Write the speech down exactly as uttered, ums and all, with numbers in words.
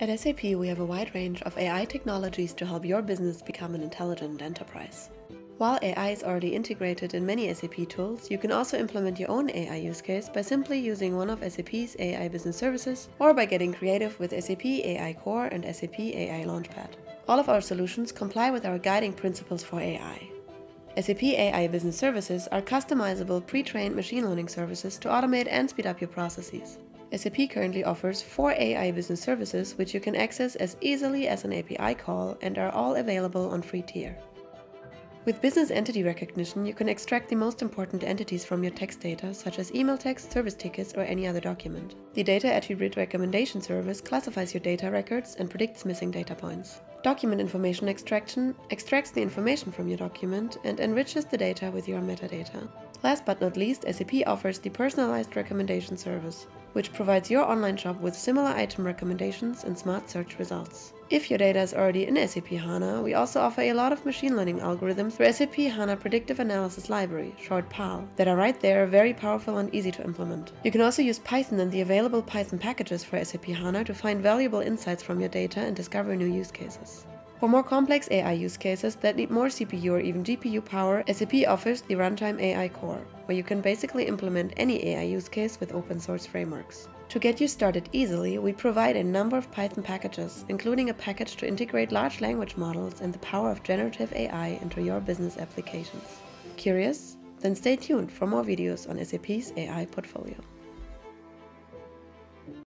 At S A P, we have a wide range of A I technologies to help your business become an intelligent enterprise. While A I is already integrated in many S A P tools, you can also implement your own A I use case by simply using one of S A P's A I business services or by getting creative with S A P A I Core and S A P A I Launchpad. All of our solutions comply with our guiding principles for A I. S A P A I Business Services are customizable pre-trained machine learning services to automate and speed up your processes. S A P currently offers four A I business services which you can access as easily as an A P I call and are all available on free tier. With business entity recognition, you can extract the most important entities from your text data, such as email text, service tickets, or any other document. The Data Attribute Recommendation service classifies your data records and predicts missing data points. Document Information Extraction extracts the information from your document and enriches the data with your metadata. Last but not least, S A P offers the Personalized Recommendation service, which provides your online shop with similar item recommendations and smart search results. If your data is already in S A P HANA, we also offer a lot of machine learning algorithms through S A P HANA Predictive Analysis Library, short P A L, that are right there, very powerful and easy to implement. You can also use Python and the available Python packages for S A P HANA to find valuable insights from your data and discover new use cases. For more complex A I use cases that need more C P U or even G P U power, S A P offers the Runtime A I Core, where you can basically implement any A I use case with open source frameworks. To get you started easily, we provide a number of Python packages, including a package to integrate large language models and the power of generative A I into your business applications. Curious? Then stay tuned for more videos on S A P's A I portfolio.